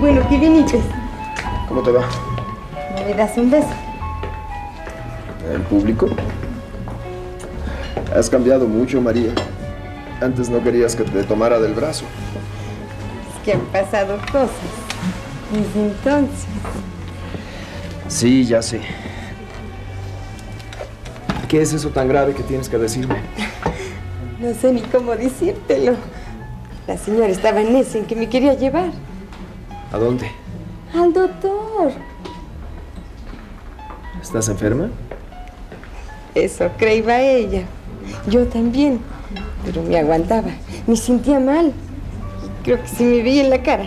bueno que viniste. ¿Cómo te va? ¿No me das un beso? ¿El público? Has cambiado mucho, María. Antes no querías que te tomara del brazo. Es que han pasado cosas desde entonces. Sí, ya sé. ¿Qué es eso tan grave que tienes que decirme? No sé ni cómo decírtelo. La señora estaba en ese en que me quería llevar. ¿A dónde? Al doctor. ¿Estás enferma? Eso creía ella. Yo también. Pero me aguantaba. Me sentía mal. Y creo que se me veía en la cara.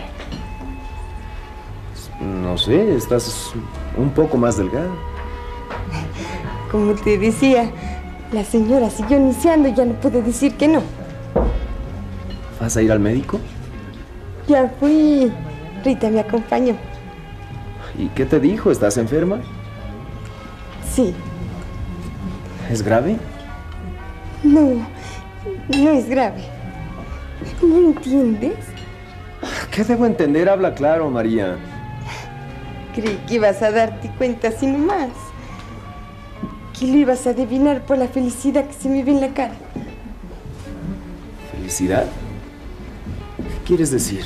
No sé, estás un poco más delgada. Como te decía, la señora siguió iniciando y ya no pude decir que no. ¿Vas a ir al médico? Ya fui. Rita me acompañó. ¿Y qué te dijo? ¿Estás enferma? Sí. ¿Es grave? No, no es grave. ¿No entiendes? ¿Qué debo entender? Habla claro, María. Creí que ibas a darte cuenta así nomás. Que lo ibas a adivinar por la felicidad que se me ve en la cara. ¿Felicidad? ¿Qué quieres decir?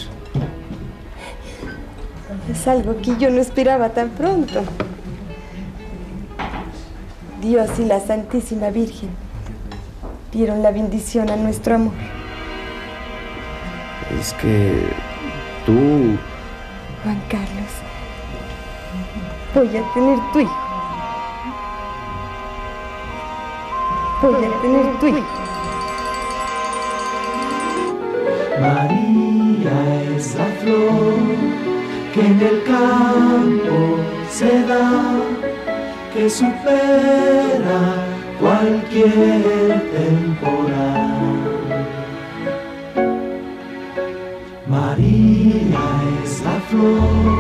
Es algo que yo no esperaba tan pronto. Dios y la Santísima Virgen dieron la bendición a nuestro amor. Es que tú... Juan Carlos, voy a tener tu hijo. Voy a tener tu hijo. María es la flor que en el campo se da, que supera cualquier temporal. María es la flor